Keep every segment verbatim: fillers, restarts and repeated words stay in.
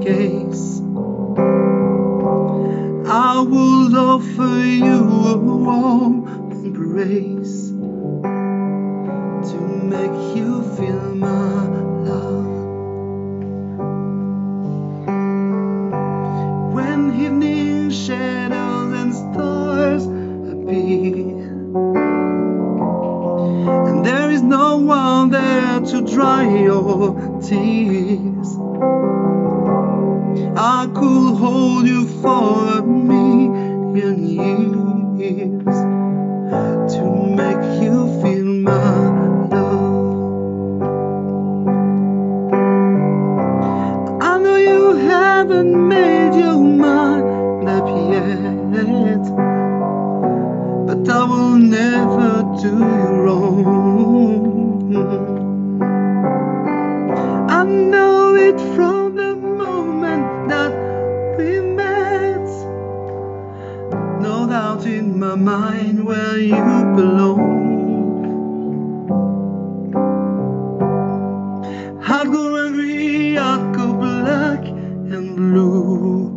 case, I will offer you a warm embrace to make you feel my love. When evening shadows and stars appear, and there is no one there to dry your tears, I could hold you for a million years to make you feel my love. I know you haven't made your mind up yet, but I will never do you wrong. I know it from the moment that we met. No doubt in my mind where you belong. I'd go angry, I'd go black and blue.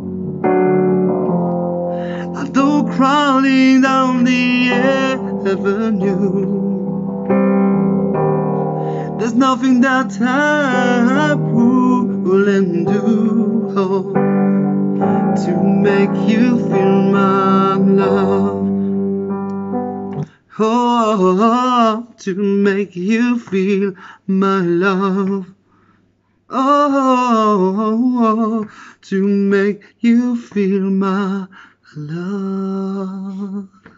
I'd go crawling down the avenue. There's nothing that I wouldn't do, oh, to make you feel my love. Oh, to make you feel my love. Oh, to make you feel my love.